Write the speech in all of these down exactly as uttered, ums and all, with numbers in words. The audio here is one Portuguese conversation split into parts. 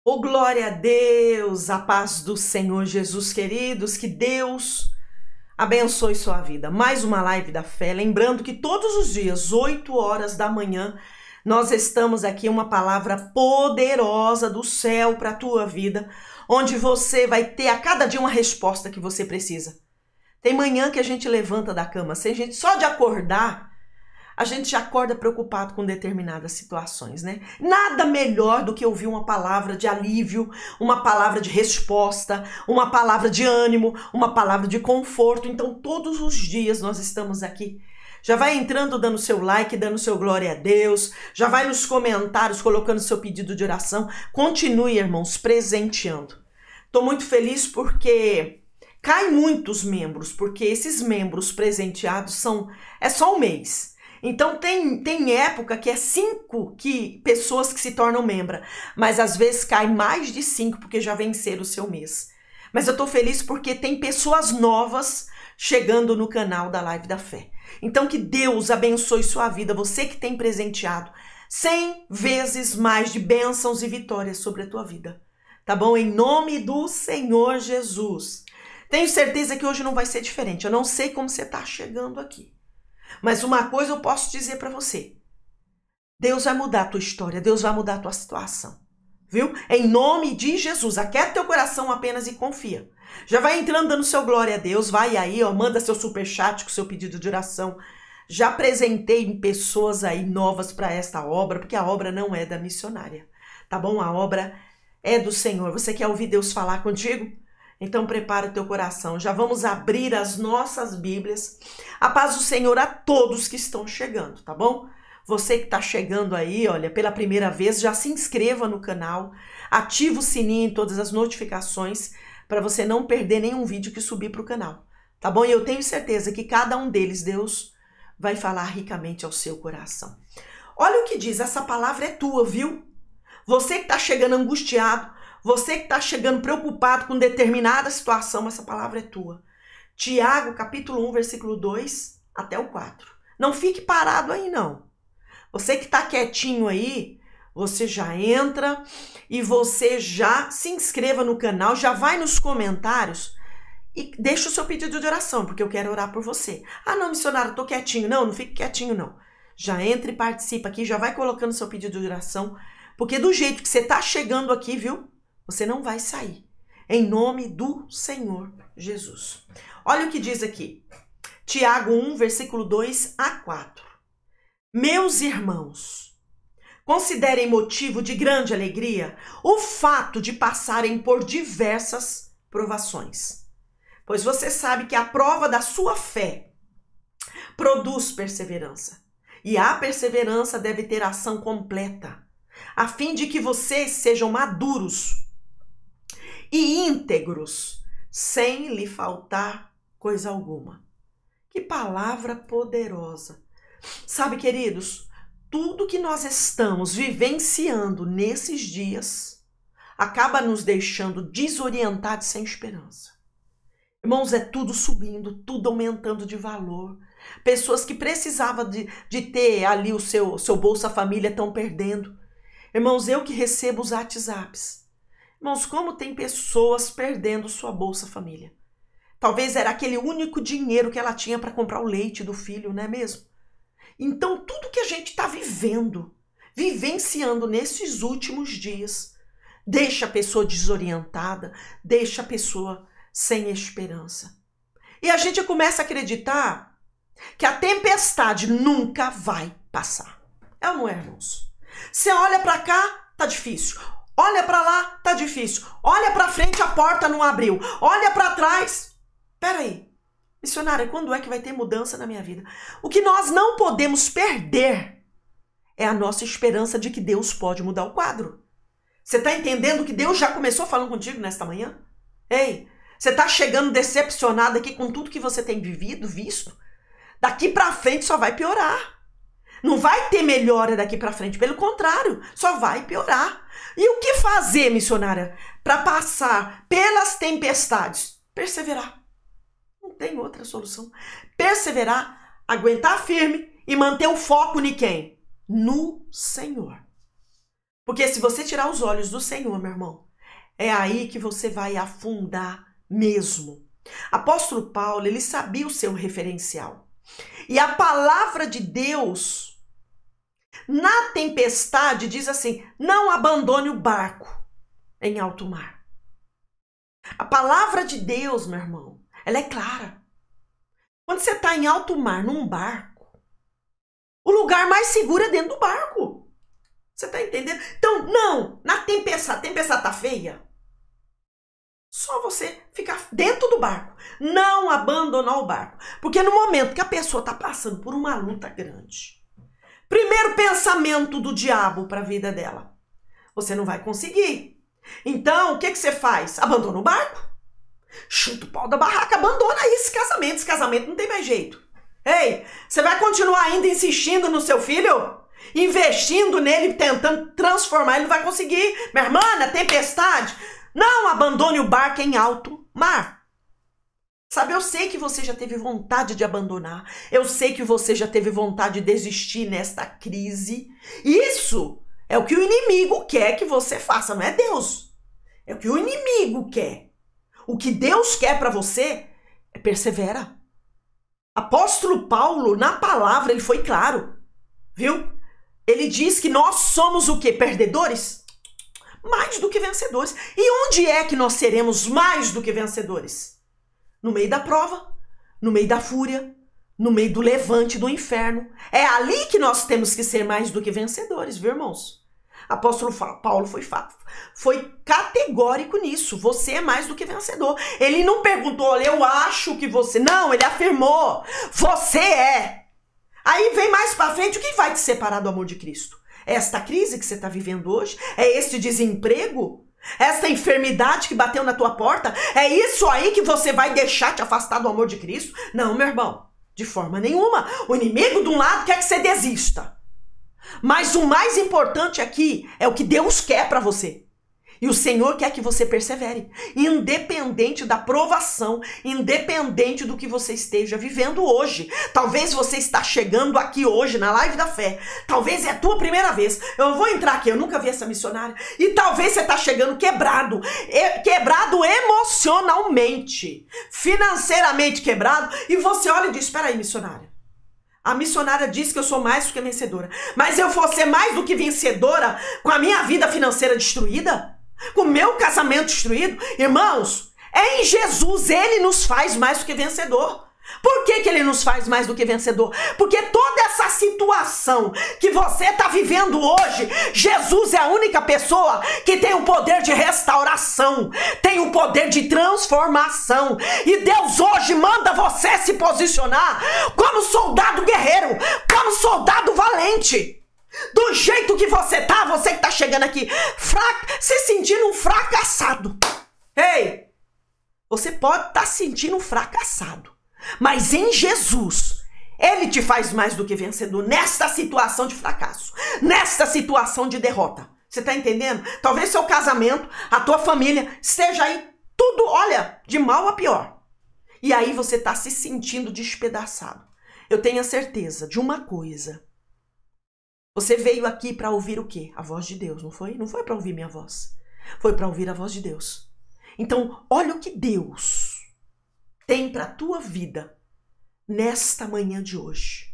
Oh, glória a Deus, a paz do Senhor Jesus, queridos, que Deus abençoe sua vida. Mais uma live da fé, lembrando que todos os dias, oito horas da manhã, nós estamos aqui, uma palavra poderosa do céu para a tua vida, onde você vai ter a cada dia uma resposta que você precisa. Tem manhã que a gente levanta da cama, sem gente só de acordar, a gente já acorda preocupado com determinadas situações, né? Nada melhor do que ouvir uma palavra de alívio, uma palavra de resposta, uma palavra de ânimo, uma palavra de conforto. Então, todos os dias nós estamos aqui. Já vai entrando, dando seu like, dando seu glória a Deus. Já vai nos comentários, colocando seu pedido de oração. Continue, irmãos, presenteando. Estou muito feliz porque cai muitos membros, porque esses membros presenteados são é só um mês. Então tem, tem época que é cinco que, pessoas que se tornam membro, mas às vezes cai mais de cinco porque já venceram o seu mês. Mas eu tô feliz porque tem pessoas novas chegando no canal da Live da Fé. Então que Deus abençoe sua vida, você que tem presenteado cem vezes mais de bênçãos e vitórias sobre a tua vida. Tá bom? Em nome do Senhor Jesus. Tenho certeza que hoje não vai ser diferente. Eu não sei como você tá chegando aqui. Mas uma coisa eu posso dizer para você. Deus vai mudar a tua história. Deus vai mudar a tua situação. Viu? Em nome de Jesus. Aquieta teu coração apenas e confia. Já vai entrando dando seu glória a Deus. Vai aí, ó, manda seu superchat com seu pedido de oração. Já apresentei pessoas aí novas para esta obra, porque a obra não é da missionária. Tá bom? A obra é do Senhor. Você quer ouvir Deus falar contigo? Então prepara o teu coração, já vamos abrir as nossas Bíblias. A paz do Senhor a todos que estão chegando, tá bom? Você que está chegando aí, olha, pela primeira vez, já se inscreva no canal, ativa o sininho em todas as notificações, para você não perder nenhum vídeo que subir para o canal, tá bom? E eu tenho certeza que cada um deles, Deus vai falar ricamente ao seu coração. Olha o que diz, essa palavra é tua, viu? Você que está chegando angustiado, você que está chegando preocupado com determinada situação, essa palavra é tua. Tiago, capítulo um, versículo dois até o quatro. Não fique parado aí, não. Você que está quietinho aí, você já entra e você já se inscreva no canal, já vai nos comentários e deixa o seu pedido de oração, porque eu quero orar por você. Ah, não, missionário, eu tô quietinho. Não, não fique quietinho, não. Já entra e participa aqui, já vai colocando seu pedido de oração, porque do jeito que você está chegando aqui, viu? Você não vai sair. Em nome do Senhor Jesus. Olha o que diz aqui. Tiago um, versículo dois a quatro. Meus irmãos, considerem motivo de grande alegria o fato de passarem por diversas provações. Pois você sabe que a prova da sua fé produz perseverança. E a perseverança deve ter ação completa, a fim de que vocês sejam maduros e íntegros, sem lhe faltar coisa alguma. Que palavra poderosa. Sabe, queridos, tudo que nós estamos vivenciando nesses dias acaba nos deixando desorientados, sem esperança. Irmãos, é tudo subindo, tudo aumentando de valor. Pessoas que precisavam de, de ter ali o seu, seu Bolsa Família estão perdendo. Irmãos, eu que recebo os WhatsApps. Irmãos, como tem pessoas perdendo sua Bolsa Família? Talvez era aquele único dinheiro que ela tinha para comprar o leite do filho, não é mesmo? Então, tudo que a gente está vivendo, vivenciando nesses últimos dias, deixa a pessoa desorientada, deixa a pessoa sem esperança. E a gente começa a acreditar que a tempestade nunca vai passar. É ou não é, irmãos? Você olha para cá, tá difícil. Olha para lá, tá difícil. Olha para frente, a porta não abriu. Olha para trás. Peraí, missionária, quando é que vai ter mudança na minha vida? O que nós não podemos perder é a nossa esperança de que Deus pode mudar o quadro. Você tá entendendo que Deus já começou falando contigo nesta manhã? Ei, você tá chegando decepcionado aqui com tudo que você tem vivido, visto? Daqui para frente só vai piorar. Não vai ter melhora daqui para frente, pelo contrário, só vai piorar. E o que fazer, missionária, para passar pelas tempestades? Perseverar. Não tem outra solução. Perseverar, aguentar firme e manter o foco em quem? No Senhor. Porque se você tirar os olhos do Senhor, meu irmão, é aí que você vai afundar mesmo. Apóstolo Paulo, ele sabia o seu referencial. E a palavra de Deus, na tempestade, diz assim, não abandone o barco em alto mar. A palavra de Deus, meu irmão, ela é clara. Quando você está em alto mar, num barco, o lugar mais seguro é dentro do barco. Você está entendendo? Então, não, na tempestade, a tempestade está feia, só você ficar dentro do barco, não abandonar o barco. Porque no momento que a pessoa está passando por uma luta grande, primeiro pensamento do diabo para a vida dela, você não vai conseguir. Então, o que, que você faz? Abandona o barco? Chuta o pau da barraca, abandona esse casamento. Esse casamento não tem mais jeito. Ei, você vai continuar ainda insistindo no seu filho? Investindo nele, tentando transformar, ele não vai conseguir. Minha irmã, na tempestade, não abandone o barco em alto mar. Sabe, eu sei que você já teve vontade de abandonar. Eu sei que você já teve vontade de desistir nesta crise. Isso é o que o inimigo quer que você faça, não é Deus. É o que o inimigo quer. O que Deus quer para você é persevera. Apóstolo Paulo, na palavra, ele foi claro, viu? Ele diz que nós somos o quê? Perdedores? Mais do que vencedores. E onde é que nós seremos mais do que vencedores? No meio da prova, no meio da fúria, no meio do levante do inferno. É ali que nós temos que ser mais do que vencedores, viu, irmãos? Apóstolo Paulo foi, foi categórico nisso. Você é mais do que vencedor. Ele não perguntou, olha, eu acho que você... Não, ele afirmou, você é. Aí vem mais pra frente, o que vai te separar do amor de Cristo? É esta crise que você está vivendo hoje? É este desemprego? Esta enfermidade que bateu na tua porta? É isso aí que você vai deixar te afastar do amor de Cristo? Não, meu irmão, de forma nenhuma. O inimigo de um lado quer que você desista. Mas o mais importante aqui é o que Deus quer para você. E o Senhor quer que você persevere, independente da provação, independente do que você esteja vivendo hoje. Talvez você está chegando aqui hoje na live da fé. Talvez é a tua primeira vez. Eu vou entrar aqui, eu nunca vi essa missionária. E talvez você está chegando quebrado, quebrado emocionalmente, financeiramente quebrado. E você olha e diz, espera aí, missionária. A missionária diz que eu sou mais do que vencedora. Mas eu vou ser mais do que vencedora com a minha vida financeira destruída? Com o meu casamento destruído? Irmãos, é em Jesus, ele nos faz mais do que vencedor. Por que que ele nos faz mais do que vencedor? Porque toda essa situação que você está vivendo hoje, Jesus é a única pessoa que tem o poder de restauração, tem o poder de transformação. E Deus hoje manda você se posicionar como soldado guerreiro, como soldado valente. Do jeito que você tá, você que tá chegando aqui, fraca, se sentindo um fracassado. Ei, você pode estar tá sentindo um fracassado. Mas em Jesus, ele te faz mais do que vencedor nesta situação de fracasso, nesta situação de derrota. Você tá entendendo? Talvez seu casamento, a tua família, esteja aí tudo, olha, de mal a pior. E aí você tá se sentindo despedaçado. Eu tenho a certeza de uma coisa. Você veio aqui para ouvir o quê? A voz de Deus, não foi? Não foi para ouvir minha voz. Foi para ouvir a voz de Deus. Então, olha o que Deus tem para a tua vida nesta manhã de hoje.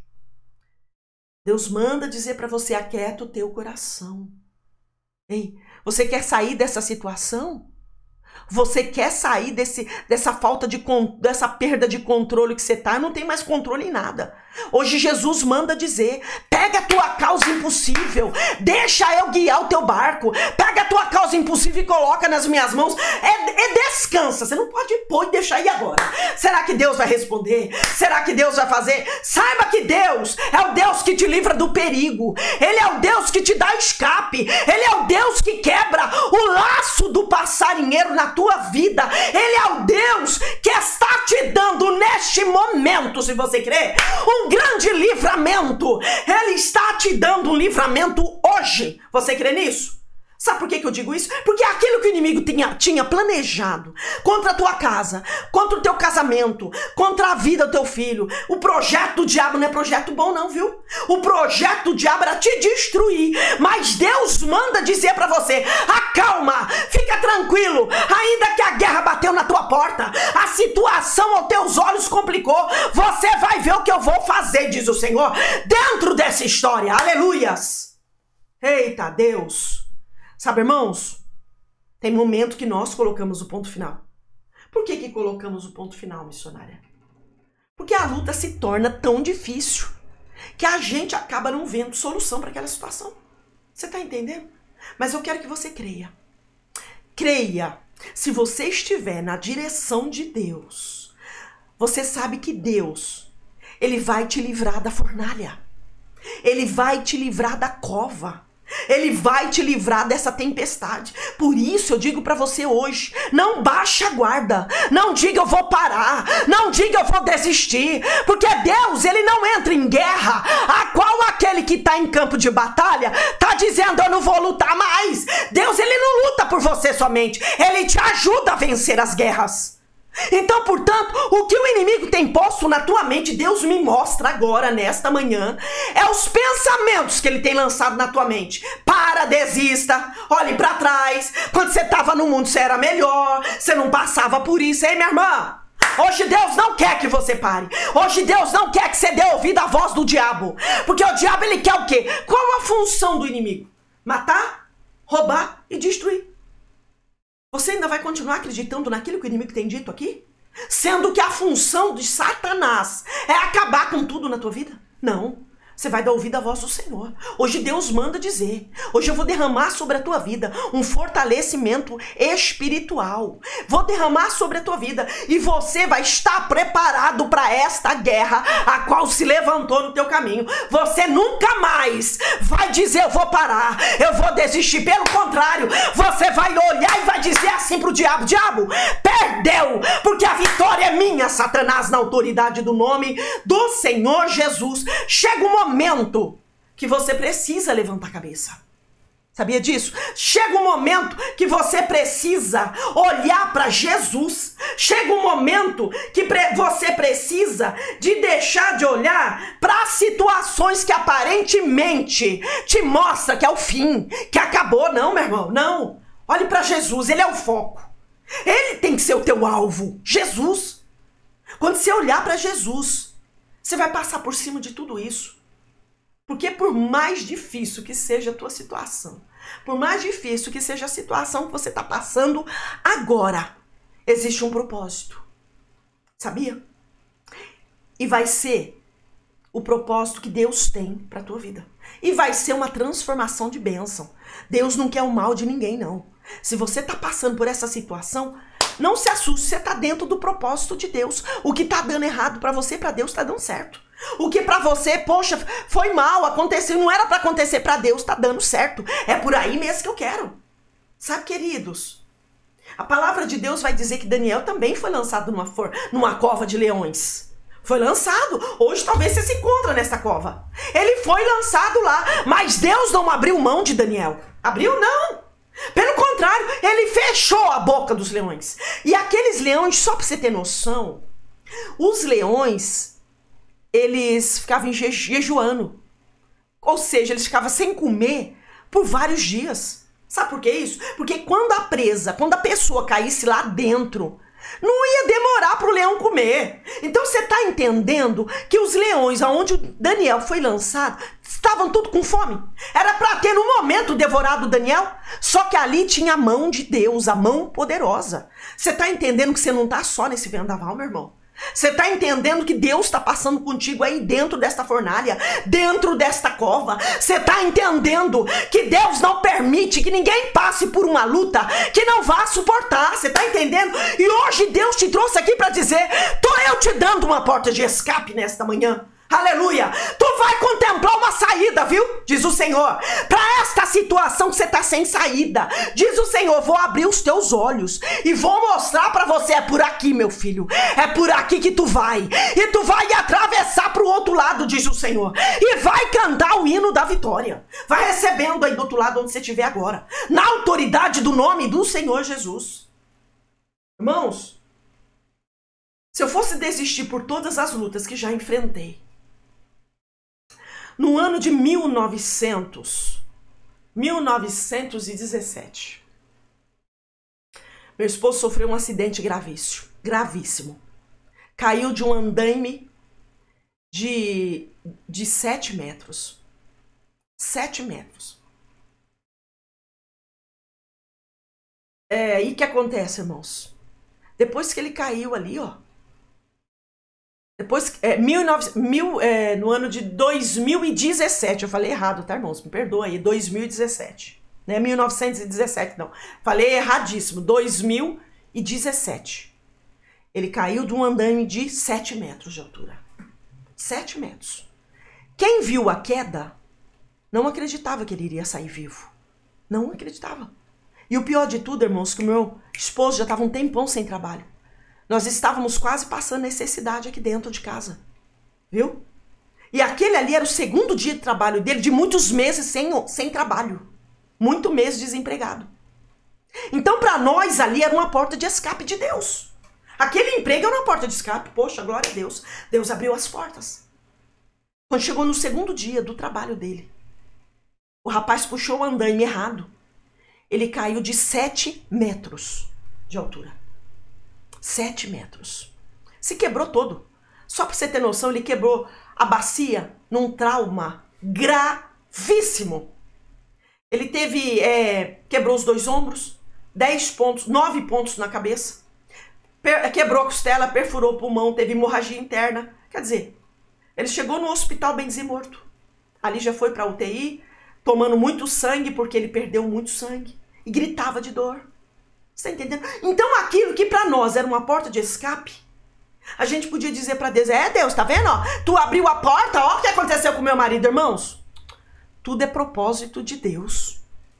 Deus manda dizer para você, aquieta o teu coração. Ei, você quer sair dessa situação? Você quer sair desse, dessa falta de, dessa perda de controle que você tá? Não tem mais controle em nada. Hoje Jesus manda dizer, pega a tua causa impossível, deixa eu guiar o teu barco, pega a tua causa impossível e coloca nas minhas mãos, é, é descansa, você não pode pôr e deixar aí agora. Será que Deus vai responder? Será que Deus vai fazer? Saiba que Deus é o Deus que te livra do perigo, Ele é o Deus que te dá escape, Ele é o Deus que quebra o laço do passarinheiro na tua vida, Ele é o Deus que está te dando neste momento, se você crê, um grande livramento. Ele está te dando um livramento hoje. Você crê nisso? Sabe por que que eu digo isso? Porque aquilo que o inimigo tinha, tinha planejado contra a tua casa, contra o teu casamento, contra a vida do teu filho, o projeto do diabo não é projeto bom não, viu? O projeto do diabo era te destruir, mas Deus manda dizer pra você, acalma, fica tranquilo, ainda que a guerra bateu na tua porta, a situação aos teus olhos complicou, você vai ver o que eu vou fazer, diz o Senhor, dentro dessa história, aleluias. Eita Deus. Sabe, irmãos, tem momento que nós colocamos o ponto final. Por que que colocamos o ponto final, missionária? Porque a luta se torna tão difícil que a gente acaba não vendo solução para aquela situação. Você está entendendo? Mas eu quero que você creia. Creia. Se você estiver na direção de Deus, você sabe que Deus, Ele vai te livrar da fornalha. Ele vai te livrar da cova. Ele vai te livrar dessa tempestade. Por isso eu digo pra você hoje, não baixe a guarda, não diga eu vou parar, não diga eu vou desistir, porque Deus, Ele não entra em guerra a qual aquele que tá em campo de batalha tá dizendo eu não vou lutar mais. Deus, Ele não luta por você somente, Ele te ajuda a vencer as guerras. Então, portanto, o que o inimigo tem posto na tua mente, Deus me mostra agora, nesta manhã, é os pensamentos que ele tem lançado na tua mente. Para, desista, olhe para trás. Quando você estava no mundo, você era melhor, você não passava por isso, hein, minha irmã? Hoje Deus não quer que você pare. Hoje Deus não quer que você dê ouvido à voz do diabo. Porque o diabo, ele quer o quê? Qual a função do inimigo? Matar, roubar e destruir. Você ainda vai continuar acreditando naquilo que o inimigo tem dito aqui? Sendo que a função de Satanás é acabar com tudo na tua vida? Não. Você vai dar ouvido à voz do Senhor. Hoje Deus manda dizer. Hoje eu vou derramar sobre a tua vida um fortalecimento espiritual. Vou derramar sobre a tua vida. E você vai estar preparado para esta guerra a qual se levantou no teu caminho. Você nunca mais vai dizer eu vou parar, eu vou desistir. Pelo contrário, você vai olhar e vai dizer assim pro diabo, diabo, perdeu, porque a vitória é minha, Satanás, na autoridade do nome do Senhor Jesus. Chega um momento momento que você precisa levantar a cabeça. Sabia disso? Chega um momento que você precisa olhar para Jesus. Chega um momento que pre- você precisa de deixar de olhar para situações que aparentemente te mostra que é o fim, que acabou. Não, meu irmão, não. Olhe para Jesus, Ele é o foco. Ele tem que ser o teu alvo. Jesus. Quando você olhar para Jesus, você vai passar por cima de tudo isso. Porque por mais difícil que seja a tua situação, por mais difícil que seja a situação que você está passando agora, existe um propósito. Sabia? E vai ser o propósito que Deus tem para a tua vida. E vai ser uma transformação de bênção. Deus não quer o mal de ninguém, não. Se você está passando por essa situação, não se assuste, você está dentro do propósito de Deus. O que está dando errado para você, para Deus está dando certo. O que pra você, poxa, foi mal, aconteceu, não era pra acontecer, pra Deus tá dando certo. É por aí mesmo que eu quero. Sabe, queridos? A palavra de Deus vai dizer que Daniel também foi lançado numa, for, numa cova de leões. Foi lançado. Hoje talvez você se encontre nessa cova. Ele foi lançado lá, mas Deus não abriu mão de Daniel. Abriu, não. Pelo contrário, ele fechou a boca dos leões. E aqueles leões, só pra você ter noção, os leões... eles ficavam jejuando. Ou seja, eles ficavam sem comer por vários dias. Sabe por que isso? Porque quando a presa, quando a pessoa caísse lá dentro, não ia demorar para o leão comer. Então você está entendendo que os leões, aonde o Daniel foi lançado, estavam tudo com fome. Era para ter no momento devorado o Daniel. Só que ali tinha a mão de Deus, a mão poderosa. Você está entendendo que você não está só nesse vendaval, meu irmão? Você está entendendo que Deus está passando contigo aí dentro desta fornalha, dentro desta cova? Você está entendendo que Deus não permite que ninguém passe por uma luta que não vá suportar? Você está entendendo? E hoje Deus te trouxe aqui para dizer, tô eu te dando uma porta de escape nesta manhã. Aleluia! Tu vai contemplar uma saída, viu? Diz o Senhor. Para esta situação que você tá sem saída. Diz o Senhor, vou abrir os teus olhos e vou mostrar para você, é por aqui, meu filho. É por aqui que tu vai. E tu vai atravessar pro outro lado, diz o Senhor. E vai cantar o hino da vitória. Vai recebendo aí do outro lado onde você estiver agora. Na autoridade do nome do Senhor Jesus. Irmãos, se eu fosse desistir por todas as lutas que já enfrentei, no ano de mil e novecentos, mil novecentos e dezessete, meu esposo sofreu um acidente gravíssimo, gravíssimo. Caiu de um andaime de, de sete metros. Sete metros. É, e o que acontece, irmãos? Depois que ele caiu ali, ó, Depois, é, mil e novecentos, mil, é, no ano de dois mil e dezessete, eu falei errado, tá, irmãos? Me perdoa aí, dois mil e dezessete. Não é mil novecentos e dezessete, não. Falei erradíssimo, dois mil e dezessete. Ele caiu de um andaime de sete metros de altura. sete metros. Quem viu a queda não acreditava que ele iria sair vivo. Não acreditava. E o pior de tudo, irmãos, que o meu esposo já estava um tempão sem trabalho. Nós estávamos quase passando necessidade aqui dentro de casa, viu? E aquele ali era o segundo dia de trabalho dele, de muitos meses sem, sem trabalho. Muito mês desempregado. Então, para nós ali era uma porta de escape de Deus. Aquele emprego era uma porta de escape. Poxa, glória a Deus. Deus abriu as portas. Quando chegou no segundo dia do trabalho dele, o rapaz puxou o andaime errado. Ele caiu de sete metros de altura. Sete metros. Se quebrou todo. Só para você ter noção, ele quebrou a bacia num trauma gravíssimo. Ele teve, é, quebrou os dois ombros, dez pontos, nove pontos na cabeça, per, quebrou a costela, perfurou o pulmão, teve hemorragia interna. Quer dizer, ele chegou no hospital bem dizer morto. Ali já foi para U T I, tomando muito sangue, porque ele perdeu muito sangue. E gritava de dor. Você tá entendendo? Então aquilo que para nós era uma porta de escape, a gente podia dizer para Deus, é Deus, tá vendo? Ó, tu abriu a porta, ó o que aconteceu com meu marido, irmãos. Tudo é propósito de Deus.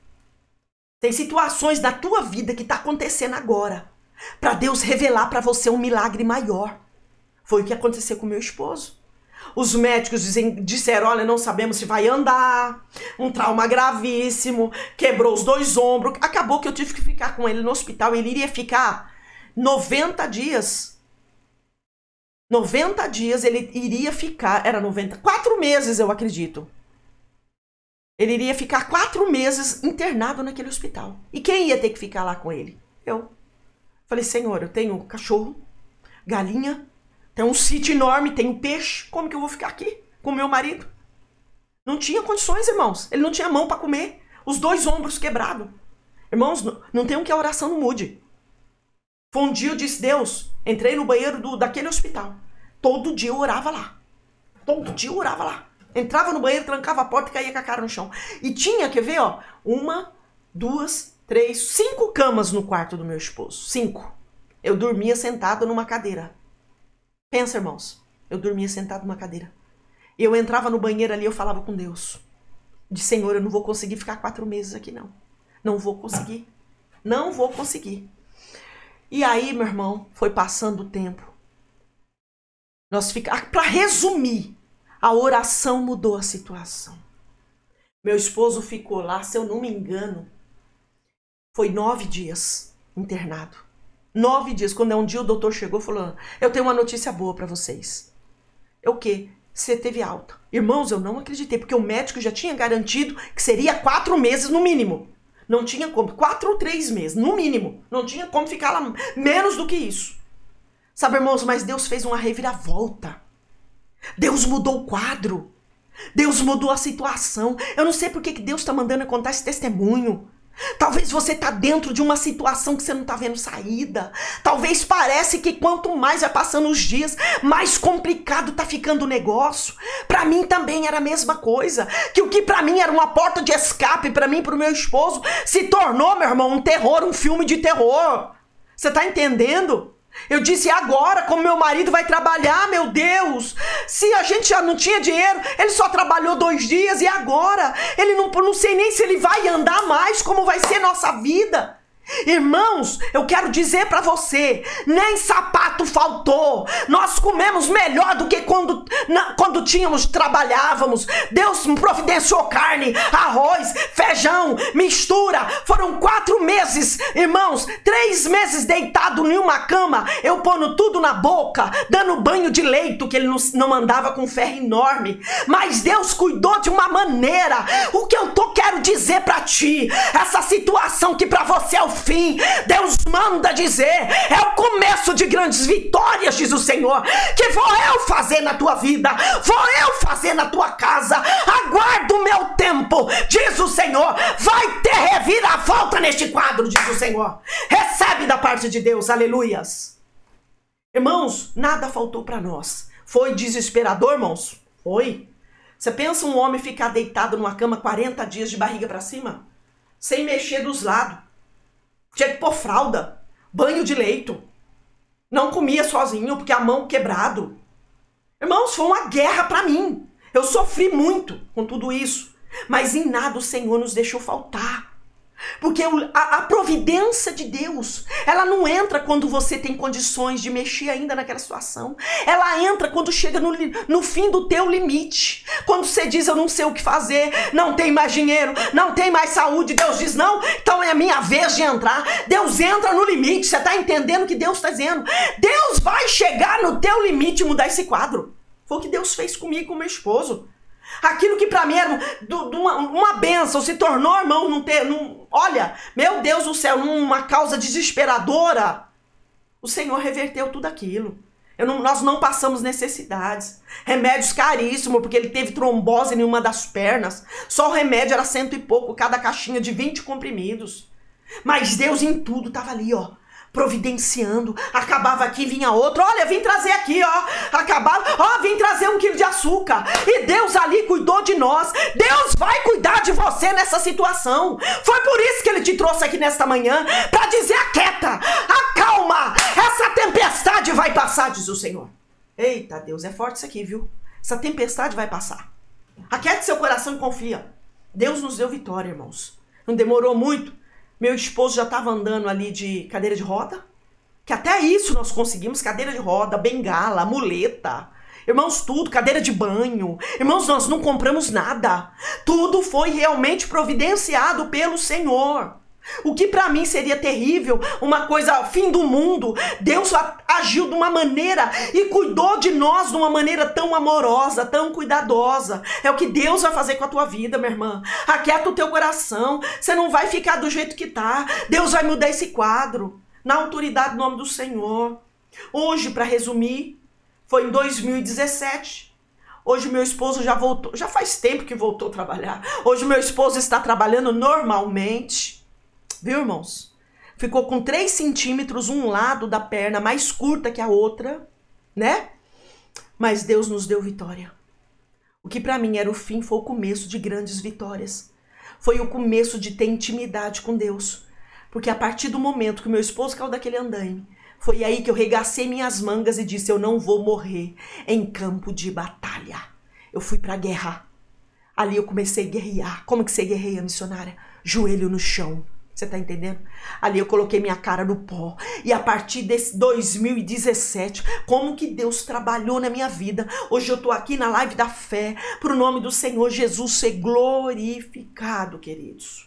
Tem situações da tua vida que tá acontecendo agora, para Deus revelar para você um milagre maior. Foi o que aconteceu com meu esposo. Os médicos dizem, disseram, olha, não sabemos se vai andar, um trauma gravíssimo, quebrou os dois ombros. Acabou que eu tive que ficar com ele no hospital. Ele iria ficar noventa dias. noventa dias ele iria ficar, era noventa, quatro meses eu acredito. Ele iria ficar quatro meses internado naquele hospital. E quem ia ter que ficar lá com ele? Eu. Falei, Senhor, eu tenho cachorro, galinha, tem um sítio enorme, tem um peixe. Como que eu vou ficar aqui com o meu marido? Não tinha condições, irmãos. Ele não tinha mão para comer. Os dois ombros quebrados. Irmãos, não, não tem um que a oração não mude. Foi um dia eu disse, Deus, entrei no banheiro do, daquele hospital. Todo dia eu orava lá. Todo dia eu orava lá. Entrava no banheiro, trancava a porta e caía com a cara no chão. E tinha, quer ver, ó, uma, duas, três, cinco camas no quarto do meu esposo. Cinco. Eu dormia sentado numa cadeira. Pensa, irmãos, eu dormia sentado numa cadeira. Eu entrava no banheiro ali, eu falava com Deus. De Senhor, eu não vou conseguir ficar quatro meses aqui, não. Não vou conseguir. Não vou conseguir. E aí, meu irmão, foi passando o tempo. Nós ficamos... Para resumir, a oração mudou a situação. Meu esposo ficou lá, se eu não me engano, foi nove dias internado. Nove dias. Quando um dia o doutor chegou e falou, eu tenho uma notícia boa para vocês. É o quê? Você teve alta. Irmãos, eu não acreditei, porque o médico já tinha garantido que seria quatro meses no mínimo. Não tinha como. Quatro ou três meses, no mínimo. Não tinha como ficar lá menos do que isso. Sabe, irmãos, mas Deus fez uma reviravolta. Deus mudou o quadro. Deus mudou a situação. Eu não sei por que Deus está mandando eu contar esse testemunho. Talvez você tá dentro de uma situação que você não tá vendo saída. Talvez parece que quanto mais vai passando os dias, mais complicado tá ficando o negócio. Para mim também era a mesma coisa. Que o que para mim era uma porta de escape, para mim e pro meu esposo, se tornou, meu irmão, um terror, um filme de terror. Você tá entendendo? Eu disse, agora, como meu marido vai trabalhar, meu Deus, se a gente já não tinha dinheiro, ele só trabalhou dois dias e agora? Ele não, não sei nem se ele vai andar mais, como vai ser nossa vida. Irmãos, eu quero dizer para você, nem sapato faltou. Nós comemos melhor do que quando, na, quando tínhamos, trabalhávamos. Deus providenciou carne, arroz, feijão, mistura. Foram quatro meses, irmãos, três meses deitado em uma cama, eu pondo tudo na boca, dando banho de leito, que ele não, não mandava com ferro enorme. Mas Deus cuidou de uma maneira. O que eu tô, quero dizer para ti, essa situação que para você é o fim, Deus manda dizer, é o começo de grandes vitórias, diz o Senhor, que vou eu fazer na tua vida, vou eu fazer na tua casa. Aguarda o meu tempo, diz o Senhor. Vai ter reviravolta neste quadro, diz o Senhor. Recebe da parte de Deus, aleluias. Irmãos, nada faltou para nós. Foi desesperador, irmãos? Foi. Você pensa um homem ficar deitado numa cama quarenta dias de barriga para cima, sem mexer dos lados? Tinha que pôr fralda, banho de leito. Não comia sozinho porque a mão quebrado. Irmãos, foi uma guerra para mim. Eu sofri muito com tudo isso. Mas em nada o Senhor nos deixou faltar. Porque a, a providência de Deus, ela não entra quando você tem condições de mexer ainda naquela situação. Ela entra quando chega no, no fim do teu limite. Quando você diz, eu não sei o que fazer, não tem mais dinheiro, não tem mais saúde. Deus diz, não, então é a minha vez de entrar. Deus entra no limite. Você está entendendo o que Deus está dizendo? Deus vai chegar no teu limite e mudar esse quadro. Foi o que Deus fez comigo e com meu esposo. Aquilo que para mim era do, do uma, uma bênção se tornou, irmão, não ter, não, olha, meu Deus do céu, uma causa desesperadora. O Senhor reverteu tudo aquilo. Eu não, nós não passamos necessidades. Remédios caríssimos, porque ele teve trombose em uma das pernas. Só o remédio era cento e pouco, cada caixinha de vinte comprimidos. Mas Deus em tudo estava ali, ó, providenciando. Acabava aqui, vinha outro. Olha, vim trazer aqui, ó. Acabava, ó, vim trazer um quilo de açúcar. E Deus ali cuidou de nós. Deus vai cuidar de você nessa situação. Foi por isso que ele te trouxe aqui nesta manhã, para dizer, aquieta, acalma, essa tempestade vai passar, diz o Senhor. Eita Deus, é forte isso aqui, viu? Essa tempestade vai passar. Aquiete seu coração e confia. Deus nos deu vitória, irmãos. Não demorou muito. Meu esposo já estava andando ali de cadeira de roda, que até isso nós conseguimos, cadeira de roda, bengala, muleta, irmãos, tudo, cadeira de banho. Irmãos, nós não compramos nada. Tudo foi realmente providenciado pelo Senhor. O que para mim seria terrível, uma coisa, fim do mundo, Deus agiu de uma maneira e cuidou de nós de uma maneira tão amorosa, tão cuidadosa. É o que Deus vai fazer com a tua vida, minha irmã. Aquieta o teu coração, você não vai ficar do jeito que tá. Deus vai mudar esse quadro, na autoridade do nome do Senhor. Hoje, para resumir, foi em dois mil e dezessete. Hoje meu esposo já voltou, já faz tempo que voltou a trabalhar. Hoje meu esposo está trabalhando normalmente. Viu, irmãos? Ficou com três centímetros um lado da perna mais curta que a outra, né? Mas Deus nos deu vitória. O que para mim era o fim foi o começo de grandes vitórias. Foi o começo de ter intimidade com Deus. Porque a partir do momento que meu esposo caiu daquele andaime, foi aí que eu regacei minhas mangas e disse, eu não vou morrer em campo de batalha. Eu fui pra guerra. Ali eu comecei a guerrear. Como que você guerreia, missionária? Joelho no chão. Você tá entendendo? Ali eu coloquei minha cara no pó. E a partir desse dois mil e dezessete, como que Deus trabalhou na minha vida. Hoje eu tô aqui na live da fé, pro nome do Senhor Jesus ser glorificado, queridos.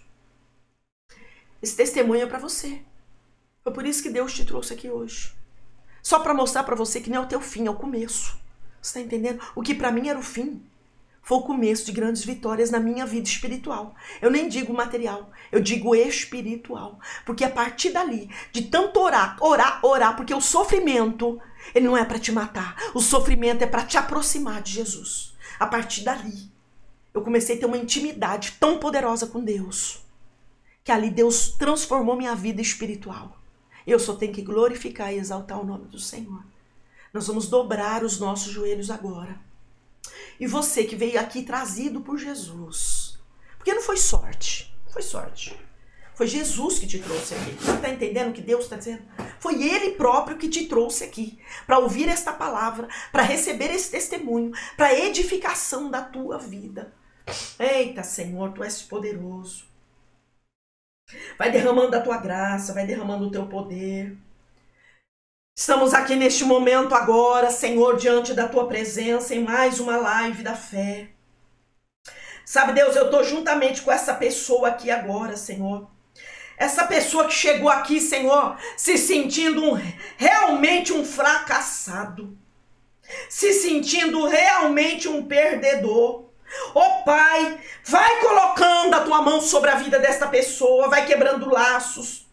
Esse testemunho é pra você. Foi por isso que Deus te trouxe aqui hoje. Só pra mostrar pra você que não é o teu fim, é o começo. Você tá entendendo? O que pra mim era o fim, foi o começo de grandes vitórias na minha vida espiritual. Eu nem digo material, eu digo espiritual. Porque a partir dali, de tanto orar, orar, orar, porque o sofrimento, ele não é para te matar. O sofrimento é para te aproximar de Jesus. A partir dali, eu comecei a ter uma intimidade tão poderosa com Deus, que ali Deus transformou minha vida espiritual. Eu só tenho que glorificar e exaltar o nome do Senhor. Nós vamos dobrar os nossos joelhos agora. E você que veio aqui trazido por Jesus, porque não foi sorte, foi sorte. Foi Jesus que te trouxe aqui. Você está entendendo o que Deus está dizendo? Foi Ele próprio que te trouxe aqui para ouvir esta palavra, para receber esse testemunho, para edificação da tua vida. Eita, Senhor, Tu és poderoso. Vai derramando a Tua graça, vai derramando o Teu poder. Estamos aqui neste momento agora, Senhor, diante da Tua presença, em mais uma live da fé. Sabe, Deus, eu estou juntamente com essa pessoa aqui agora, Senhor. Essa pessoa que chegou aqui, Senhor, se sentindo um, realmente um fracassado. Se sentindo realmente um perdedor. Ô Pai, vai colocando a Tua mão sobre a vida desta pessoa, vai quebrando laços,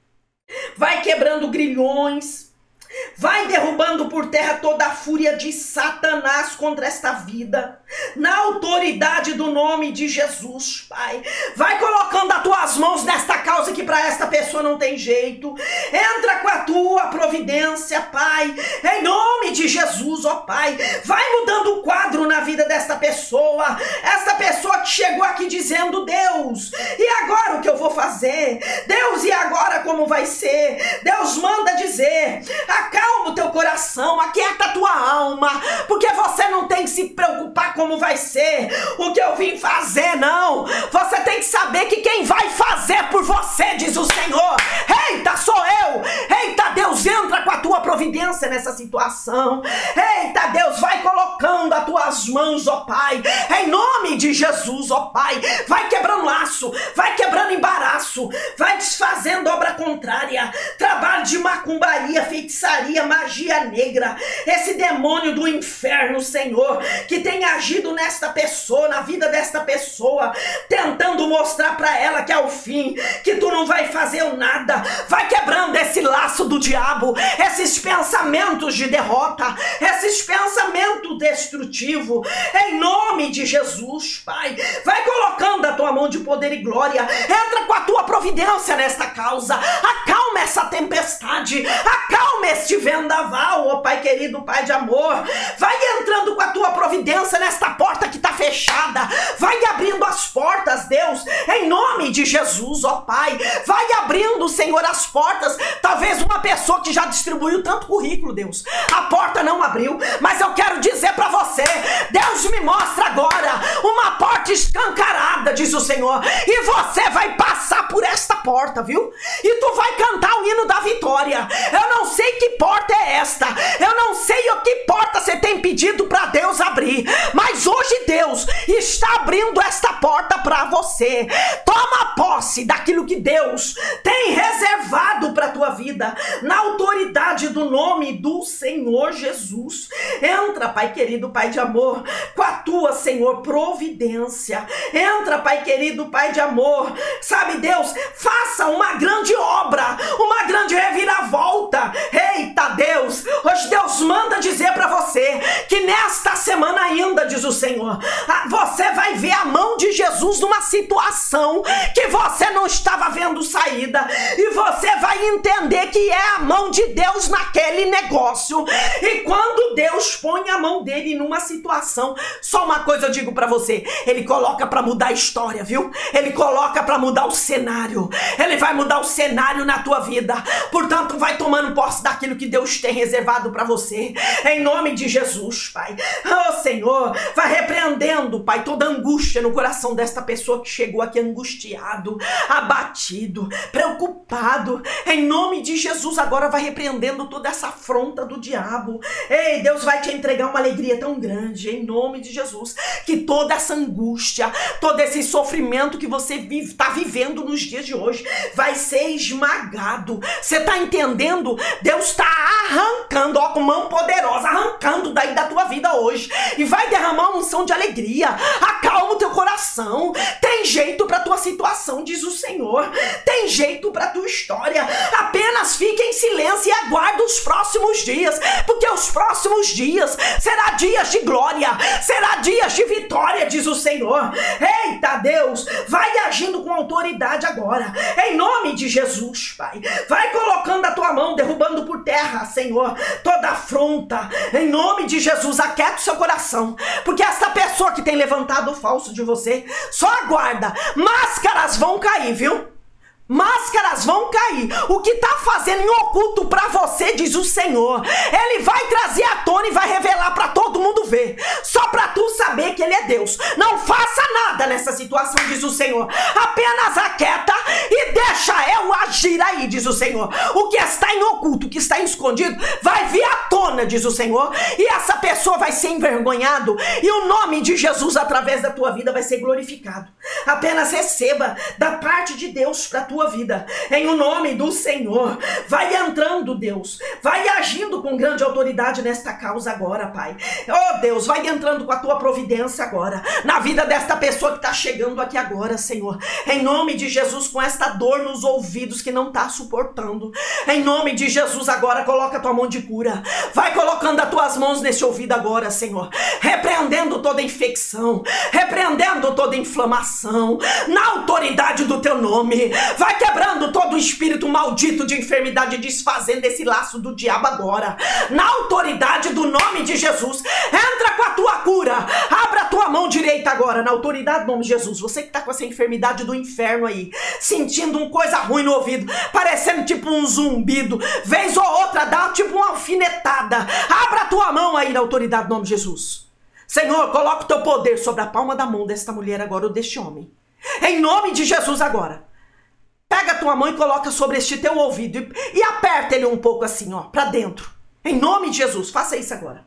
vai quebrando grilhões, vai derrubando por terra toda a fúria de Satanás contra esta vida, na autoridade do nome de Jesus, Pai. Vai colocando as Tuas mãos nesta causa que para esta pessoa não tem jeito. Entra com a Tua providência, Pai, em nome de Jesus, ó Pai. Vai mudando o quadro na vida desta pessoa, esta pessoa que chegou aqui dizendo: Deus, e agora o que eu vou fazer? Deus, e agora como vai ser? Deus manda dizer: acalma o teu coração, aquieta a tua alma, porque você não tem que se preocupar como vai ser, o que eu vim fazer, não. Você tem que saber que quem vai fazer por você, diz o Senhor. Eita, sou eu. Eita, Deus, entra com a tua providência nessa situação. Eita, Deus, vai colocando as tuas mãos, ó Pai, em nome de Jesus, ó Pai. Vai quebrando laço, vai quebrando embaraço, vai desfazendo obra contrária, trabalho de macumbaria, feitiçaria, magia negra, esse demônio do inferno, Senhor, que tem agido nesta pessoa, na vida desta pessoa, tentando mostrar para ela que é o fim, que tu não vai fazer nada. Vai quebrando esse laço do diabo, esses pensamentos de derrota, esses pensamentos destrutivos, em nome de Jesus, Pai. Vai colocando a tua mão de poder e glória, entra com a tua providência nesta causa, acalma essa tempestade, acalma este vendaval, ó Pai querido, Pai de amor. Vai entrando com a tua providência nesta porta que está fechada, vai abrindo as portas, Deus, em nome de Jesus, ó Pai. Vai abrindo, Senhor, as portas. Talvez uma pessoa que já distribuiu tanto currículo, Deus, a porta não abriu, mas eu quero dizer para você: Deus me mostra agora uma porta escancarada, diz o Senhor, e você vai passar por esta porta, viu? E tu vai cantar o hino da vitória. Eu não sei que porta é esta, eu não sei o que porta você tem pedido para Deus abrir, mas hoje Deus está abrindo esta porta para você. Toma posse daquilo que Deus tem reservado para tua vida, na autoridade do nome do Senhor Jesus. Entra, Pai querido, Pai de amor, com a tua, Senhor, providência. Entra, Pai querido, Pai de amor. Sabe, Deus, faça uma grande obra, uma grande reviravolta. Eita, Deus, hoje Deus manda dizer para você que nesta semana ainda, diz o Senhor, você vai ver a mão de Jesus numa situação que você não estava vendo saída, e você vai entender que é a mão de Deus naquele negócio. E quando Deus põe a mão dele numa situação, só uma coisa eu digo para você: ele coloca para mudar a história, viu? Ele coloca para mudar o cenário. Ele vai mudar o cenário na tua vida. Portanto, vai tomando posse daquilo que Deus tem reservado para você, em nome de Jesus, Pai. Oh, Senhor, vai repreendendo, Pai, toda angústia no coração desta pessoa que chegou aqui angustiado, abatido, preocupado. Em nome de Jesus, agora vai repreendendo toda essa afronta do diabo. Ei, Deus vai te entregar uma alegria tão grande, em nome de Jesus, que toda essa angústia, todo esse sofrimento que você vive, tá vivendo nos dias de hoje, vai ser esmagado. Você tá entendendo? Deus está arrancando, ó, com mão poderosa, arrancando daí da tua vida hoje, e vai derramar uma unção de alegria. Acalma o teu coração. Tem jeito para tua situação, diz o Senhor. Tem jeito para tua história. Apenas fique em silêncio e aguarde os próximos dias, porque os próximos dias será dias de glória, será dias de vitória, diz o Senhor. Eita, Deus, vai agindo com autoridade agora, em nome de Jesus, Pai. Vai colocando a tua mão, derrubando por terra, Senhor, toda afronta, em nome de Jesus. Aquieta o seu coração, porque essa pessoa que tem levantado o falso de você, só aguarda, máscaras vão cair, viu? Máscaras vão cair. O que tá fazendo em oculto pra você, diz o Senhor, ele vai trazer à tona e vai revelar pra todo mundo ver. Só pra tu saber que ele é Deus. Não faça nada nessa situação, diz o Senhor. Apenas aquieta e deixa eu agir aí, diz o Senhor. O que está em oculto, o que está escondido, vai vir à tona, diz o Senhor. E essa pessoa vai ser envergonhado. E o nome de Jesus através da tua vida vai ser glorificado. Apenas receba da parte de Deus pra tua vida, em o nome do Senhor. Vai entrando, Deus, vai agindo com grande autoridade nesta causa agora, Pai. Oh Deus, vai entrando com a tua providência agora, na vida desta pessoa que está chegando aqui agora, Senhor, em nome de Jesus, com esta dor nos ouvidos que não está suportando, em nome de Jesus agora, coloca a tua mão de cura, vai colocando as tuas mãos nesse ouvido agora, Senhor, repreendendo toda infecção, repreendendo toda inflamação, na autoridade do teu nome, vai quebrando todo o espírito maldito de enfermidade, desfazendo esse laço do diabo agora, na autoridade do nome de Jesus. Entra com a tua cura, abra a tua mão direita agora, na autoridade do nome de Jesus. Você que tá com essa enfermidade do inferno aí, sentindo uma coisa ruim no ouvido, parecendo tipo um zumbido, vez ou outra dá tipo uma alfinetada, abra a tua mão aí na autoridade do nome de Jesus. Senhor, coloca o teu poder sobre a palma da mão desta mulher agora, ou deste homem, em nome de Jesus agora. Pega a tua mão e coloca sobre este teu ouvido e, e aperta ele um pouco assim, ó, pra dentro. Em nome de Jesus, faça isso agora.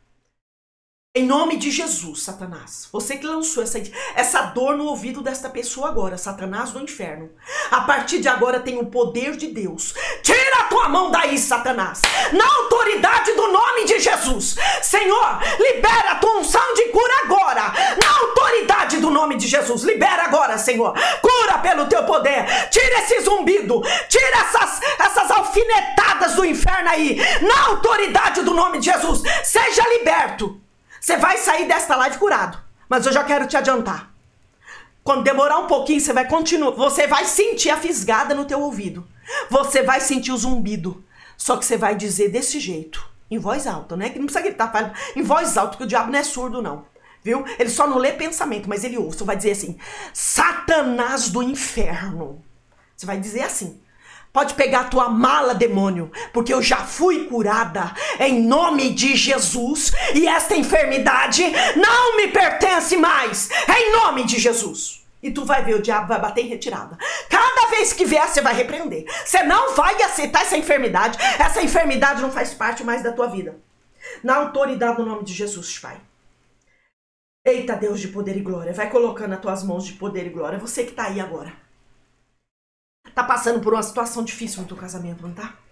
Em nome de Jesus, Satanás, você que lançou essa, essa dor no ouvido desta pessoa agora, Satanás do inferno, a partir de agora tem o poder de Deus. Tira a tua mão daí, Satanás, na autoridade do nome de Jesus. Senhor, libera a tua unção de cura agora, na autoridade do nome de Jesus. Libera agora, Senhor, cura pelo teu poder. Tira esse zumbido, tira essas, essas alfinetadas do inferno aí, na autoridade do nome de Jesus. Seja liberto. Você vai sair desta live curado, mas eu já quero te adiantar. Quando demorar um pouquinho, você vai continuar, você vai sentir a fisgada no teu ouvido. Você vai sentir o zumbido. Só que você vai dizer desse jeito, em voz alta, né? Que não precisa gritar, fala em voz alta, porque o diabo não é surdo, não. Viu? Ele só não lê pensamento, mas ele ouve. Você vai dizer assim, Satanás do inferno. Você vai dizer assim. Pode pegar a tua mala, demônio, porque eu já fui curada em nome de Jesus e esta enfermidade não me pertence mais, em nome de Jesus. E tu vai ver, o diabo vai bater em retirada. Cada vez que vier, você vai repreender. Você não vai aceitar essa enfermidade. Essa enfermidade não faz parte mais da tua vida. Na autoridade do nome de Jesus, Pai. Eita Deus de poder e glória, vai colocando as tuas mãos de poder e glória. Você que tá aí agora. Tá passando por uma situação difícil no teu casamento, não tá?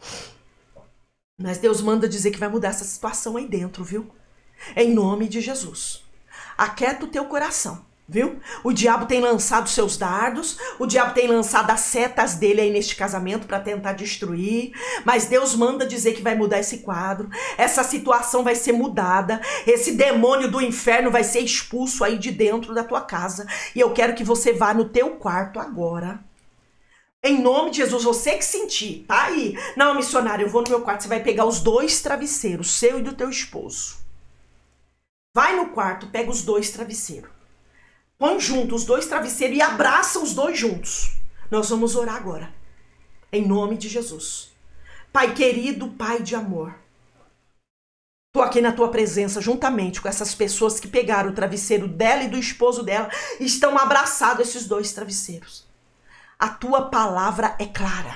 Mas Deus manda dizer que vai mudar essa situação aí dentro, viu? Em nome de Jesus. Aquieta o teu coração, viu? O diabo tem lançado seus dardos, o diabo tem lançado as setas dele aí neste casamento para tentar destruir, mas Deus manda dizer que vai mudar esse quadro, essa situação vai ser mudada, esse demônio do inferno vai ser expulso aí de dentro da tua casa, e eu quero que você vá no teu quarto agora. Em nome de Jesus, você que sentir, tá aí. Não, missionário, eu vou no meu quarto. Você vai pegar os dois travesseiros, seu e do teu esposo. Vai no quarto, pega os dois travesseiros. Põe junto os dois travesseiros e abraça os dois juntos. Nós vamos orar agora. Em nome de Jesus. Pai querido, Pai de amor. Tô aqui na tua presença, juntamente com essas pessoas que pegaram o travesseiro dela e do esposo dela e estão abraçados esses dois travesseiros. A tua palavra é clara.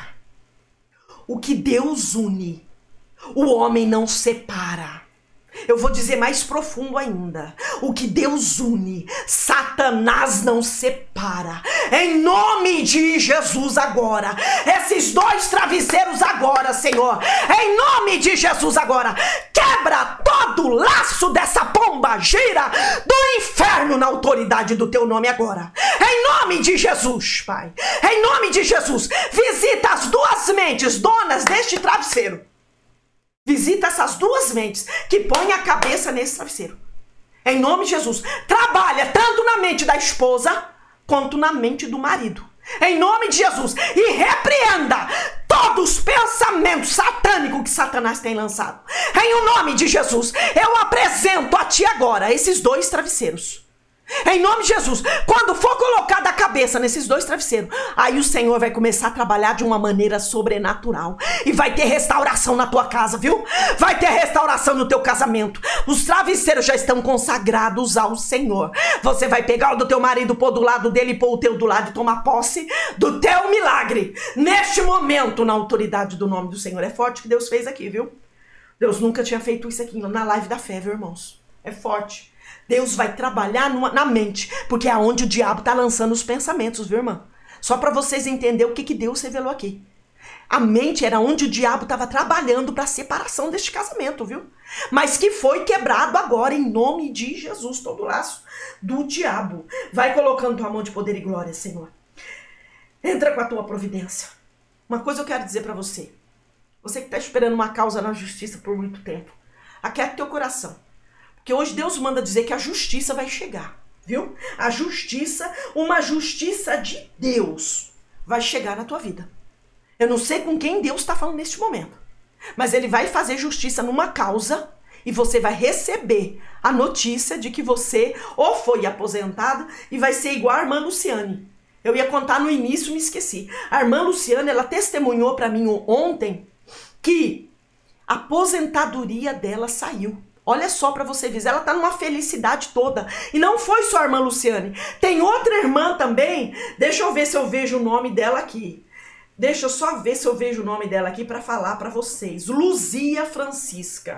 O que Deus une, o homem não separa. Eu vou dizer mais profundo ainda. O que Deus une, Satanás não separa. Em nome de Jesus agora. Esses dois travesseiros agora, Senhor. Em nome de Jesus agora. Quebra todo o laço dessa pomba gira do inferno na autoridade do teu nome agora. Em nome de Jesus, Pai. Em nome de Jesus. Visita as duas mentes donas deste travesseiro. Visita essas duas mentes que põem a cabeça nesse travesseiro. Em nome de Jesus. Trabalha tanto na mente da esposa quanto na mente do marido. Em nome de Jesus. E repreenda todos os pensamentos satânicos que Satanás tem lançado. Em o nome de Jesus. Eu apresento a ti agora esses dois travesseiros. Em nome de Jesus, quando for colocada a cabeça nesses dois travesseiros, aí o Senhor vai começar a trabalhar de uma maneira sobrenatural. E vai ter restauração na tua casa, viu? Vai ter restauração no teu casamento. Os travesseiros já estão consagrados ao Senhor. Você vai pegar o do teu marido, pôr do lado dele e pôr o teu do lado e tomar posse do teu milagre. Neste momento, na autoridade do nome do Senhor. É forte o que Deus fez aqui, viu? Deus nunca tinha feito isso aqui na live da fé, viu, irmãos? É forte. Deus vai trabalhar numa, na mente, porque é onde o diabo está lançando os pensamentos, viu, irmã? Só para vocês entenderem o que, que Deus revelou aqui. A mente era onde o diabo estava trabalhando para a separação deste casamento, viu? Mas que foi quebrado agora, em nome de Jesus, todo o laço do diabo. Vai colocando tua mão de poder e glória, Senhor. Entra com a tua providência. Uma coisa eu quero dizer para você. Você que está esperando uma causa na justiça por muito tempo. Aquieta teu coração. Porque hoje Deus manda dizer que a justiça vai chegar, viu? A justiça, uma justiça de Deus vai chegar na tua vida. Eu não sei com quem Deus está falando neste momento, mas Ele vai fazer justiça numa causa e você vai receber a notícia de que você ou foi aposentado e vai ser igual a irmã Luciane. Eu ia contar no início, me esqueci. A irmã Luciane, ela testemunhou para mim ontem que a aposentadoria dela saiu. Olha só para você ver, ela tá numa felicidade toda. E não foi só a irmã Luciane. Tem outra irmã também. Deixa eu ver se eu vejo o nome dela aqui. Deixa eu só ver se eu vejo o nome dela aqui para falar para vocês. Luzia Francisca.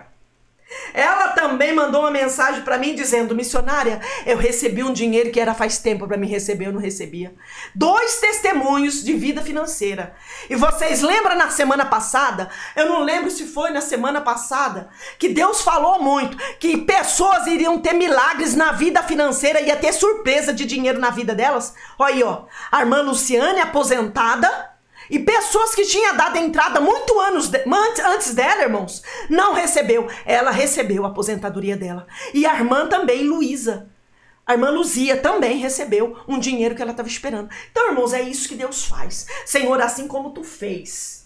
Ela também mandou uma mensagem para mim dizendo: missionária, eu recebi um dinheiro que era faz tempo para me receber, eu não recebia. Dois testemunhos de vida financeira. E vocês lembram na semana passada? Eu não lembro se foi na semana passada que Deus falou muito que pessoas iriam ter milagres na vida financeira, ia ter surpresa de dinheiro na vida delas. Olha aí, ó, a irmã Luciane aposentada. E pessoas que tinham dado entrada muito anos de, antes dela, irmãos, não recebeu. Ela recebeu a aposentadoria dela. E a irmã também, Luísa. A irmã Luzia também recebeu um dinheiro que ela estava esperando. Então, irmãos, é isso que Deus faz. Senhor, assim como tu fez,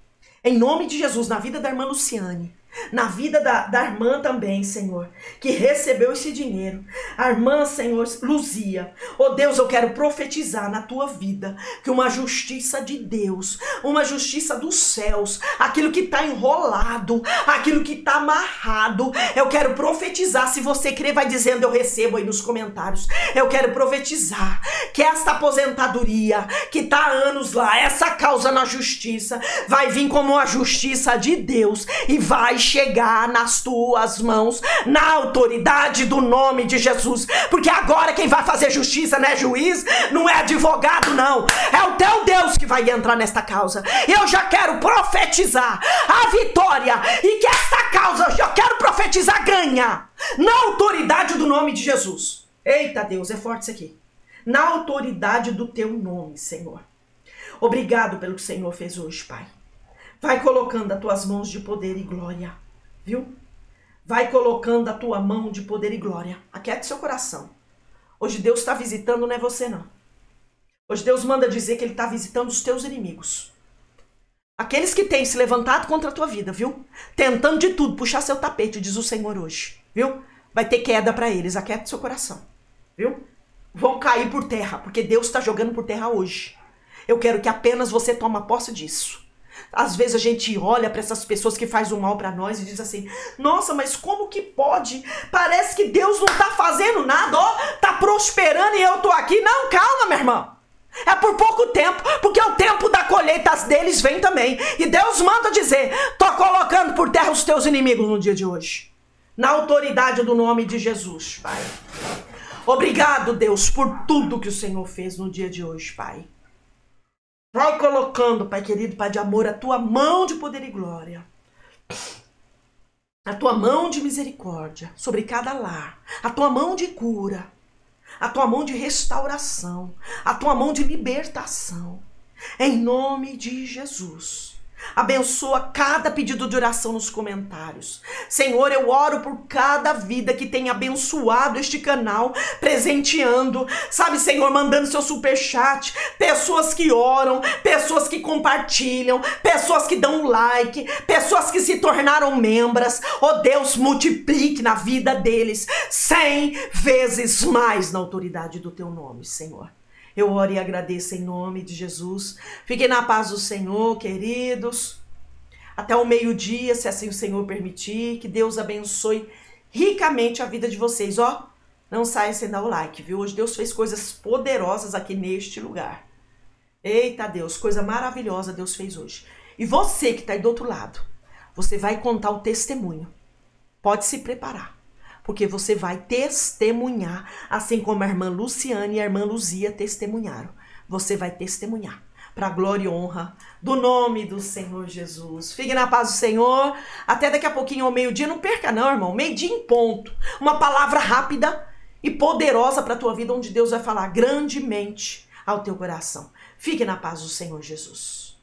em nome de Jesus, na vida da irmã Luciane, na vida da, da irmã também, Senhor, que recebeu esse dinheiro. A irmã, Senhor, Luzia. Oh Deus, eu quero profetizar na tua vida que uma justiça de Deus, uma justiça dos céus, aquilo que está enrolado, aquilo que está amarrado, eu quero profetizar. Se você crer, vai dizendo, eu recebo aí nos comentários. Eu quero profetizar que esta aposentadoria que está há anos lá, essa causa na justiça, vai vir como a justiça de Deus e vai chegar nas tuas mãos, na autoridade do nome de Jesus, porque agora quem vai fazer justiça não é juiz, não é advogado, não, é o teu Deus que vai entrar nesta causa. Eu já quero profetizar a vitória e que esta causa, eu quero profetizar, ganha na autoridade do nome de Jesus. Eita Deus, é forte isso aqui. Na autoridade do teu nome, Senhor. Obrigado pelo que o Senhor fez hoje, Pai. Vai colocando as tuas mãos de poder e glória, viu? Vai colocando a tua mão de poder e glória. Aquiete seu coração. Hoje Deus está visitando, não é você não. Hoje Deus manda dizer que Ele está visitando os teus inimigos. Aqueles que têm se levantado contra a tua vida, viu? Tentando de tudo puxar seu tapete, diz o Senhor hoje, viu? Vai ter queda para eles. Aquiete seu coração, viu? Vão cair por terra, porque Deus está jogando por terra hoje. Eu quero que apenas você tome posse disso. Às vezes a gente olha para essas pessoas que fazem o mal para nós e diz assim: nossa, mas como que pode? Parece que Deus não tá fazendo nada, ó, tá prosperando e eu tô aqui. Não, calma, minha irmã. É por pouco tempo, porque o tempo da colheita deles vem também. E Deus manda dizer: tô colocando por terra os teus inimigos no dia de hoje. Na autoridade do nome de Jesus, Pai. Obrigado, Deus, por tudo que o Senhor fez no dia de hoje, Pai. Vai colocando, Pai querido, Pai de amor, a tua mão de poder e glória. A tua mão de misericórdia sobre cada lar. A tua mão de cura. A tua mão de restauração. A tua mão de libertação. Em nome de Jesus. Abençoa cada pedido de oração nos comentários. Senhor, eu oro por cada vida que tem abençoado este canal, presenteando, sabe, Senhor, mandando seu superchat, pessoas que oram, pessoas que compartilham, pessoas que dão like, pessoas que se tornaram membros. Oh Deus, multiplique na vida deles cem vezes mais na autoridade do teu nome, Senhor. Eu oro e agradeço em nome de Jesus. Fiquem na paz do Senhor, queridos. Até o meio-dia, se assim o Senhor permitir. Que Deus abençoe ricamente a vida de vocês. Ó, não saia sem dar o like, viu? Hoje Deus fez coisas poderosas aqui neste lugar. Eita Deus, coisa maravilhosa Deus fez hoje. E você que está aí do outro lado, você vai contar o testemunho. Pode se preparar. Porque você vai testemunhar, assim como a irmã Luciane e a irmã Luzia testemunharam. Você vai testemunhar, para a glória e honra do nome do Senhor Jesus. Fique na paz do Senhor. Até daqui a pouquinho ao meio-dia. Não perca não, irmão. Meio-dia em ponto. Uma palavra rápida e poderosa para a tua vida, onde Deus vai falar grandemente ao teu coração. Fique na paz do Senhor Jesus.